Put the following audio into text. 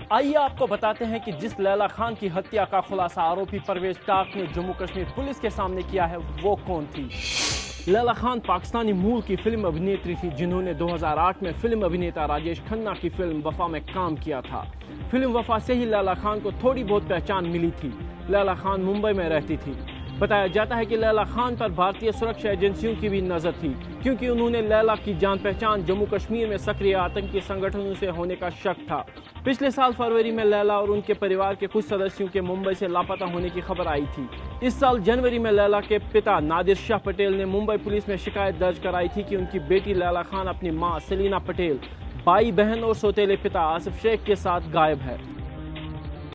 आइए आपको बताते हैं कि जिस लैला खान की हत्या का खुलासा आरोपी परवेज टाक ने जम्मू कश्मीर पुलिस के सामने किया है वो कौन थी। लैला खान पाकिस्तानी मूल की फिल्म अभिनेत्री थी जिन्होंने 2008 में फिल्म अभिनेता राजेश खन्ना की फिल्म वफा में काम किया था। फिल्म वफा से ही लैला खान को थोड़ी बहुत पहचान मिली थी। लैला खान मुंबई में रहती थी। बताया जाता है कि लैला खान पर भारतीय सुरक्षा एजेंसियों की भी नजर थी क्योंकि उन्होंने लैला की जान पहचान जम्मू कश्मीर में सक्रिय आतंकी संगठनों से होने का शक था। पिछले साल फरवरी में लैला और उनके परिवार के कुछ सदस्यों के मुंबई से लापता होने की खबर आई थी। इस साल जनवरी में लैला के पिता नादिर शाह पटेल ने मुंबई पुलिस में शिकायत दर्ज कराई थी कि उनकी बेटी लैला खान अपनी मां सलीना पटेल, भाई बहन और सौतेले पिता आसिफ शेख के साथ गायब है।